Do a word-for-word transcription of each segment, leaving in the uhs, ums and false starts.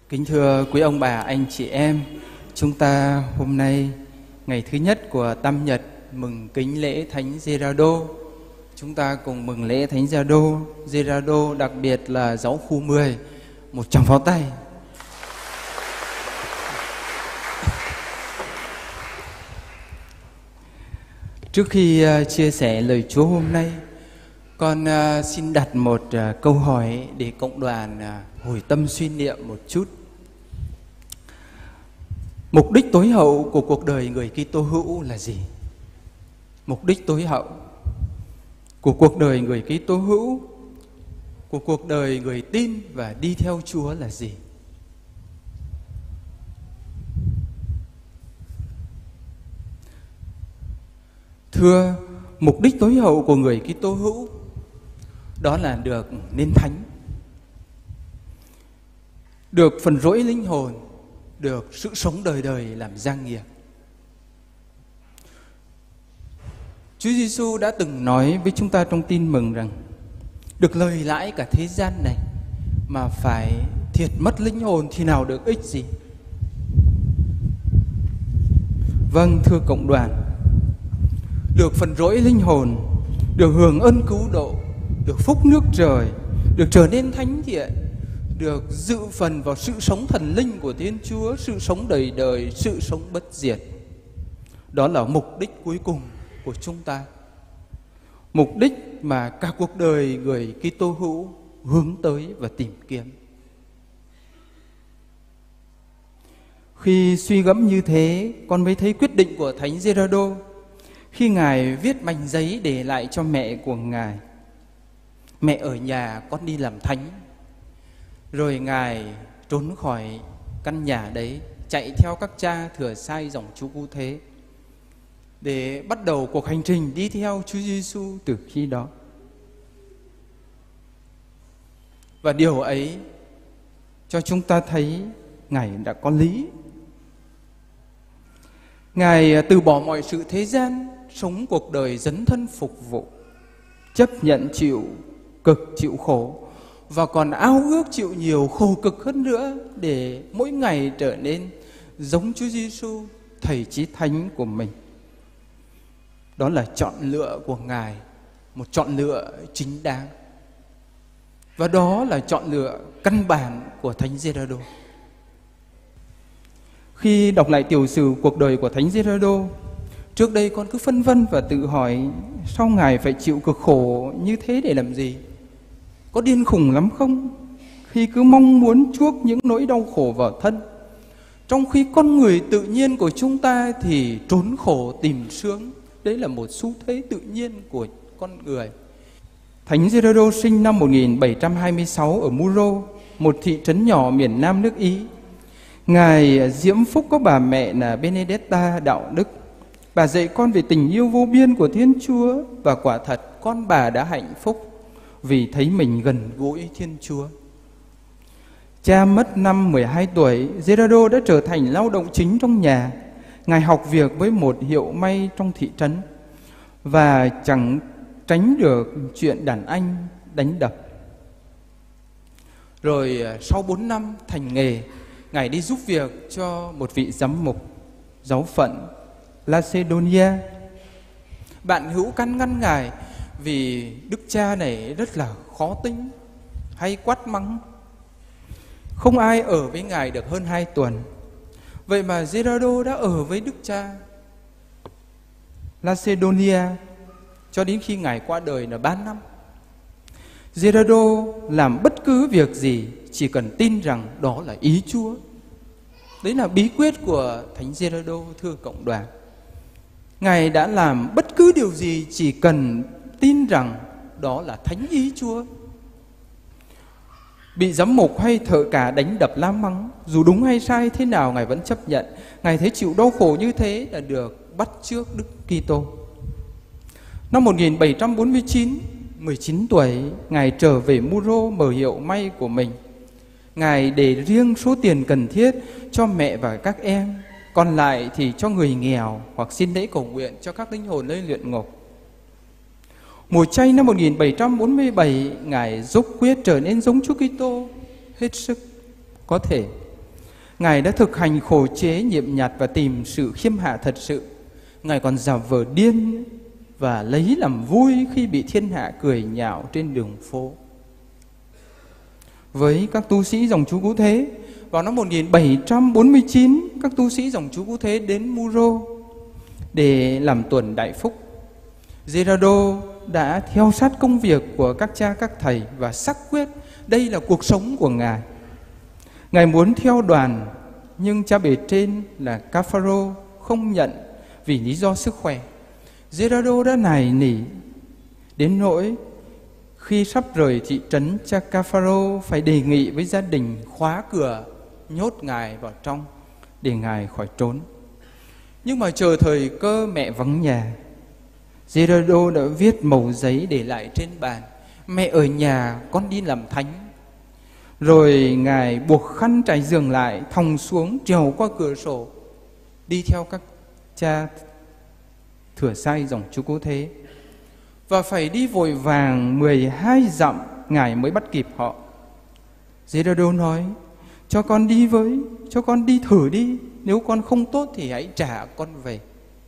Kính thưa quý ông bà, anh chị em, chúng ta hôm nay ngày thứ nhất của Tam Nhật mừng kính lễ Thánh Gerardo. Chúng ta cùng mừng lễ Thánh Gerardo, Gerardo đặc biệt là giáo khu mười, một tràng pháo tay. Trước khi uh, chia sẻ lời Chúa hôm nay, con uh, xin đặt một uh, câu hỏi để cộng đoàn uh, hồi tâm suy niệm một chút. Mục đích tối hậu của cuộc đời người Kitô hữu là gì? Mục đích tối hậu của cuộc đời người Kitô hữu, của cuộc đời người tin và đi theo Chúa là gì? Thưa, mục đích tối hậu của người Kitô hữu đó là được nên thánh, được phần rỗi linh hồn, được sự sống đời đời làm gia nghiệp. Chúa Giêsu đã từng nói với chúng ta trong tin mừng rằng được lời lãi cả thế gian này mà phải thiệt mất linh hồn thì nào được ích gì? Vâng, thưa cộng đoàn, được phần rỗi linh hồn, được hưởng ân cứu độ, được phúc nước trời, được trở nên thánh thiện, được dự phần vào sự sống thần linh của Thiên Chúa, sự sống đời đời, sự sống bất diệt. Đó là mục đích cuối cùng của chúng ta. Mục đích mà cả cuộc đời người Kitô hữu hướng tới và tìm kiếm. Khi suy gẫm như thế, con mới thấy quyết định của Thánh Gerardo khi Ngài viết mảnh giấy để lại cho mẹ của Ngài. Mẹ ở nhà, con đi làm thánh. Rồi Ngài trốn khỏi căn nhà đấy, chạy theo các cha thừa sai dòng chú Cứu Thế để bắt đầu cuộc hành trình đi theo Chúa Giêsu từ khi đó. Và điều ấy cho chúng ta thấy Ngài đã có lý. Ngài từ bỏ mọi sự thế gian, sống cuộc đời dấn thân phục vụ, chấp nhận chịu cực chịu khổ, và còn ao ước chịu nhiều khổ cực hơn nữa để mỗi ngày trở nên giống Chúa Giêsu, Thầy Chí Thánh của mình. Đó là chọn lựa của Ngài, một chọn lựa chính đáng. Và đó là chọn lựa căn bản của Thánh Gerardo. Khi đọc lại tiểu sử cuộc đời của Thánh Gerardo, trước đây con cứ phân vân và tự hỏi sao Ngài phải chịu cực khổ như thế để làm gì? Có điên khùng lắm không? Khi cứ mong muốn chuốc những nỗi đau khổ vào thân, trong khi con người tự nhiên của chúng ta thì trốn khổ tìm sướng. Đấy là một xu thế tự nhiên của con người. Thánh Gerardo sinh năm một nghìn bảy trăm hai mươi sáu ở Muro, một thị trấn nhỏ miền Nam nước Ý. Ngài diễm phúc có bà mẹ là Benedetta đạo đức. Bà dạy con về tình yêu vô biên của Thiên Chúa, và quả thật con bà đã hạnh phúc vì thấy mình gần gũi Thiên Chúa. Cha mất năm mười hai tuổi, Gerardo đã trở thành lao động chính trong nhà. Ngài học việc với một hiệu may trong thị trấn và chẳng tránh được chuyện đàn anh đánh đập. Rồi sau bốn năm thành nghề, Ngài đi giúp việc cho một vị giám mục giáo phận Lacedonia. Bạn hữu can ngăn Ngài vì đức cha này rất là khó tính, hay quát mắng. Không ai ở với Ngài được hơn hai tuần. Vậy mà Gerardo đã ở với đức cha Lacedonia cho đến khi Ngài qua đời là ba năm. Gerardo làm bất cứ việc gì chỉ cần tin rằng đó là ý Chúa. Đấy là bí quyết của Thánh Gerardo, thưa cộng đoàn. Ngài đã làm bất cứ điều gì chỉ cần tin rằng đó là thánh ý Chúa. Bị giám mục hay thợ cả đánh đập la mắng, dù đúng hay sai thế nào Ngài vẫn chấp nhận. Ngài thấy chịu đau khổ như thế là được bắt chước Đức Kitô. Năm một nghìn bảy trăm bốn mươi chín, mười chín tuổi, Ngài trở về Muro mở hiệu may của mình. Ngài để riêng số tiền cần thiết cho mẹ và các em, còn lại thì cho người nghèo hoặc xin lễ cầu nguyện cho các linh hồn nơi luyện ngục. Mùa chay năm một nghìn bảy trăm bốn mươi bảy, Ngài dốc quyết trở nên giống Chúa Kitô hết sức có thể. Ngài đã thực hành khổ chế nhiệm nhặt và tìm sự khiêm hạ thật sự. Ngài còn giả vờ điên và lấy làm vui khi bị thiên hạ cười nhạo trên đường phố. Với các tu sĩ dòng chú Cứu Thế, vào năm một nghìn bảy trăm bốn mươi chín, các tu sĩ dòng chú Cứu Thế đến Muro để làm tuần đại phúc. Gerardo đã theo sát công việc của các cha các thầy và xác quyết đây là cuộc sống của Ngài. Ngài muốn theo đoàn, nhưng cha bề trên là Cafaro không nhận vì lý do sức khỏe. Gerardo đã nài nỉ đến nỗi khi sắp rời thị trấn, cha Cafaro phải đề nghị với gia đình khóa cửa, nhốt Ngài vào trong để Ngài khỏi trốn. Nhưng mà chờ thời cơ mẹ vắng nhà, Gerardo đã viết mẩu giấy để lại trên bàn: mẹ ở nhà, con đi làm thánh. Rồi Ngài buộc khăn trải giường lại, thòng xuống trèo qua cửa sổ, đi theo các cha thừa sai dòng chú Cứu Thế. Và phải đi vội vàng mười hai dặm Ngài mới bắt kịp họ. Gerardo nói: cho con đi với, cho con đi thử đi, nếu con không tốt thì hãy trả con về.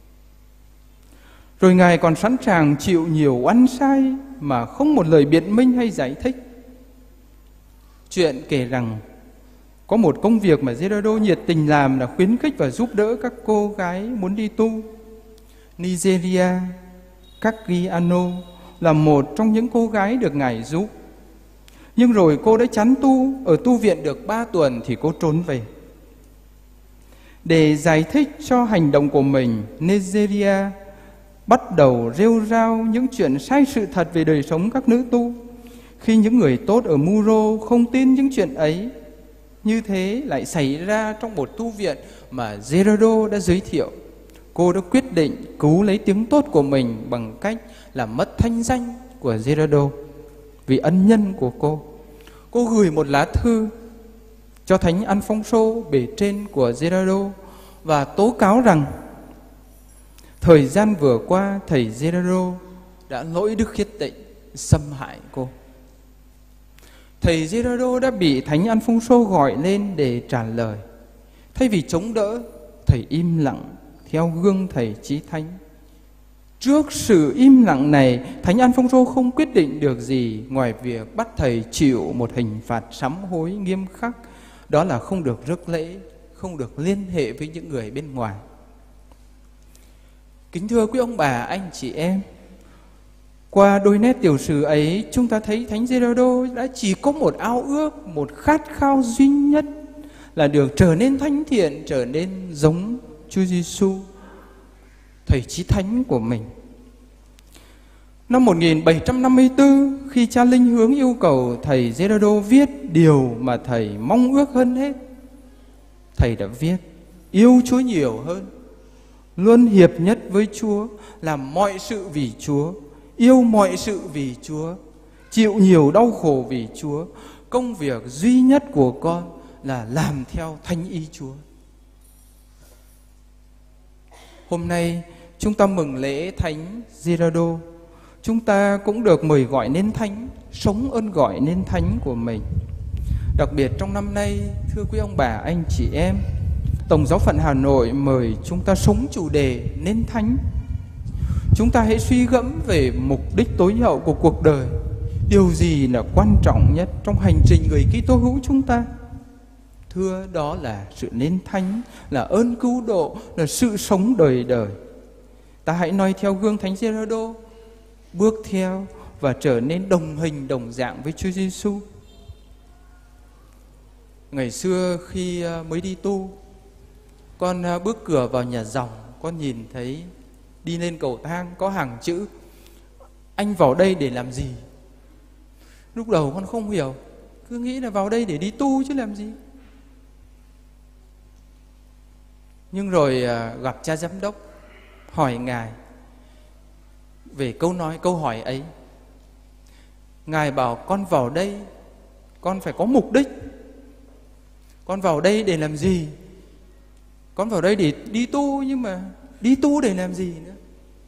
Rồi Ngài còn sẵn sàng chịu nhiều oan sai mà không một lời biện minh hay giải thích. Chuyện kể rằng có một công việc mà Gerardo nhiệt tình làm là khuyến khích và giúp đỡ các cô gái muốn đi tu. Nigeria Cagliano là một trong những cô gái được Ngài giúp. Nhưng rồi cô đã chán tu, ở tu viện được ba tuần thì cô trốn về. Để giải thích cho hành động của mình, Nigeria bắt đầu rêu rao những chuyện sai sự thật về đời sống các nữ tu. Khi những người tốt ở Muro không tin những chuyện ấy, như thế lại xảy ra trong một tu viện mà Gerardo đã giới thiệu. Cô đã quyết định cứu lấy tiếng tốt của mình bằng cách làm mất thanh danh của Gerardo vì ân nhân của cô. Cô gửi một lá thư cho Thánh Alfonso, bề trên của Gerardo, và tố cáo rằng thời gian vừa qua thầy Gerardo đã lỗi đức khiết tịnh, xâm hại cô. Thầy Gerardo đã bị Thánh Alfonso gọi lên để trả lời. Thay vì chống đỡ, thầy im lặng theo gương thầy Chí Thánh. Trước sự im lặng này, Thánh Alfonso không quyết định được gì ngoài việc bắt thầy chịu một hình phạt sám hối nghiêm khắc, đó là không được rước lễ, không được liên hệ với những người bên ngoài. Kính thưa quý ông bà, anh chị em, qua đôi nét tiểu sử ấy, chúng ta thấy Thánh Gerardo đã chỉ có một ao ước, một khát khao duy nhất là được trở nên thánh thiện, trở nên giống Chúa Giêsu, thầy Chí Thánh của mình. Năm một nghìn bảy trăm năm mươi tư, khi cha Linh Hướng yêu cầu thầy Gerardo viết điều mà thầy mong ước hơn hết, thầy đã viết: yêu Chúa nhiều hơn, luôn hiệp nhất với Chúa, làm mọi sự vì Chúa, yêu mọi sự vì Chúa, chịu nhiều đau khổ vì Chúa. Công việc duy nhất của con là làm theo thánh ý Chúa. Hôm nay chúng ta mừng lễ Thánh Gerardo. Chúng ta cũng được mời gọi nên thánh, sống ơn gọi nên thánh của mình. Đặc biệt trong năm nay, thưa quý ông bà, anh chị em, Tổng giáo phận Hà Nội mời chúng ta sống chủ đề nên thánh. Chúng ta hãy suy gẫm về mục đích tối hậu của cuộc đời. Điều gì là quan trọng nhất trong hành trình người Kitô hữu chúng ta? Thưa, đó là sự nên thánh, là ơn cứu độ, là sự sống đời đời. Ta hãy noi theo gương Thánh Gerardo, bước theo và trở nên đồng hình đồng dạng với Chúa Giêsu. Ngày xưa khi mới đi tu, con bước cửa vào nhà dòng, con nhìn thấy đi lên cầu thang có hàng chữ: anh vào đây để làm gì? Lúc đầu con không hiểu, cứ nghĩ là vào đây để đi tu chứ làm gì. Nhưng rồi gặp cha giám đốc, hỏi Ngài về câu nói, câu hỏi ấy. Ngài bảo con vào đây, con phải có mục đích. Con vào đây để làm gì? Con vào đây để đi tu, nhưng mà đi tu để làm gì nữa?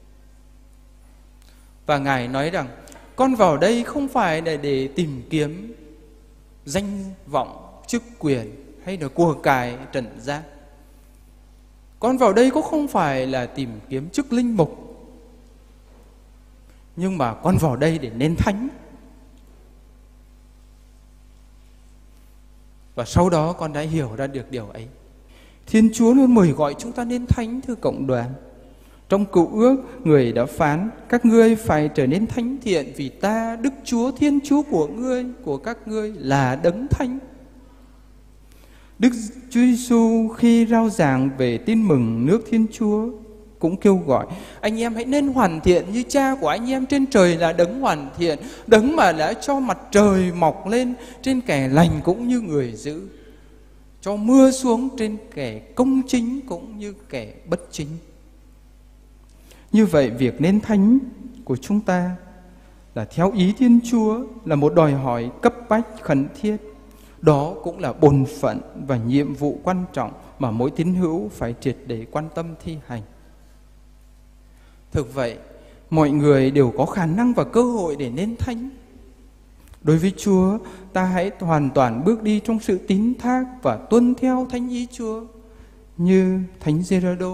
Và Ngài nói rằng con vào đây không phải là để tìm kiếm danh vọng, chức quyền, hay là của cải trần gian. Con vào đây cũng không phải là tìm kiếm chức linh mục, nhưng mà con vào đây để nên thánh. Và sau đó con đã hiểu ra được điều ấy. Thiên Chúa luôn mời gọi chúng ta nên thánh, thưa cộng đoàn. Trong Cựu Ước, người đã phán: các ngươi phải trở nên thánh thiện, vì ta, Đức Chúa Thiên Chúa của ngươi, của các ngươi là đấng thánh. Đức Chúa Giêsu khi rao giảng về tin mừng nước Thiên Chúa cũng kêu gọi anh em hãy nên hoàn thiện như Cha của anh em trên trời là đấng hoàn thiện, đấng mà đã cho mặt trời mọc lên trên kẻ lành cũng như người dữ, cho mưa xuống trên kẻ công chính cũng như kẻ bất chính. Như vậy, việc nên thánh của chúng ta là theo ý Thiên Chúa, là một đòi hỏi cấp bách khẩn thiết. Đó cũng là bổn phận và nhiệm vụ quan trọng mà mỗi tín hữu phải triệt để quan tâm thi hành. Thực vậy, mọi người đều có khả năng và cơ hội để nên thánh. Đối với Chúa, ta hãy hoàn toàn bước đi trong sự tín thác và tuân theo thánh ý Chúa, như Thánh Giê-ra-đô.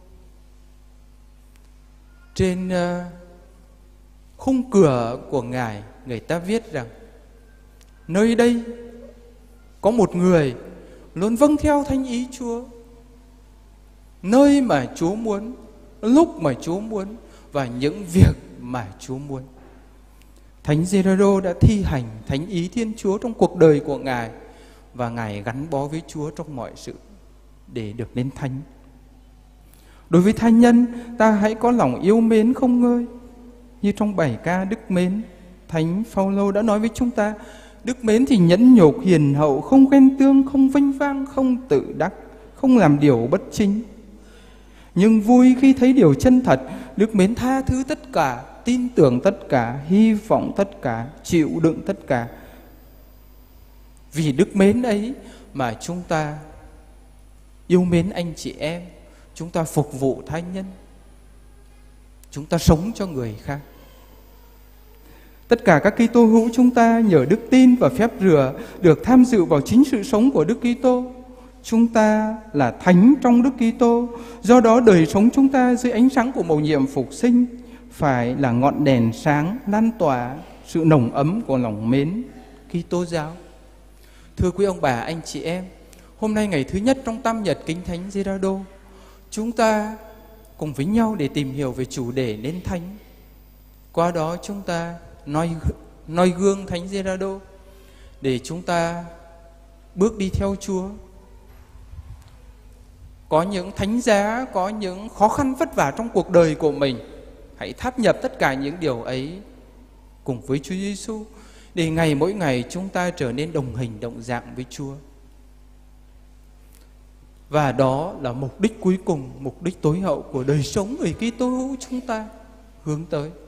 Trên uh, khung cửa của Ngài, người ta viết rằng: nơi đây có một người luôn vâng theo thánh ý Chúa, nơi mà Chúa muốn, lúc mà Chúa muốn và những việc mà Chúa muốn. Thánh Giê-ra-đô đã thi hành thánh ý Thiên Chúa trong cuộc đời của Ngài, và Ngài gắn bó với Chúa trong mọi sự để được nên thánh. Đối với tha nhân, ta hãy có lòng yêu mến không ngơi. Như trong bài ca Đức Mến, Thánh Phao-lô đã nói với chúng ta: đức mến thì nhẫn nhục, hiền hậu, không ghen tương, không vênh vang, không tự đắc, không làm điều bất chính. Nhưng vui khi thấy điều chân thật. Đức mến tha thứ tất cả, tin tưởng tất cả, hy vọng tất cả, chịu đựng tất cả. Vì đức mến ấy mà chúng ta yêu mến anh chị em, chúng ta phục vụ tha nhân, chúng ta sống cho người khác. Tất cả các Kitô hữu chúng ta nhờ đức tin và phép rửa được tham dự vào chính sự sống của Đức Kitô. Chúng ta là thánh trong Đức Kitô. Do đó đời sống chúng ta dưới ánh sáng của mầu nhiệm phục sinh phải là ngọn đèn sáng lan tỏa sự nồng ấm của lòng mến Kitô giáo. Thưa quý ông bà, anh chị em, hôm nay ngày thứ nhất trong Tam Nhật Kính Thánh Giê-ra-đô, chúng ta cùng với nhau để tìm hiểu về chủ đề nên thánh. Qua đó chúng ta noi, noi gương Thánh Giê-ra-đô để chúng ta bước đi theo Chúa. Có những thánh giá, có những khó khăn vất vả trong cuộc đời của mình, hãy tháp nhập tất cả những điều ấy cùng với Chúa Giêsu để ngày mỗi ngày chúng ta trở nên đồng hình đồng dạng với Chúa. Và đó là mục đích cuối cùng, mục đích tối hậu của đời sống người Kitô hữu chúng ta hướng tới.